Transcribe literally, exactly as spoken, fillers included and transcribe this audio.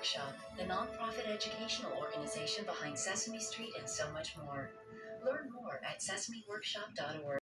Workshop, the nonprofit educational organization behind Sesame Street and so much more. Learn more at sesame workshop dot org.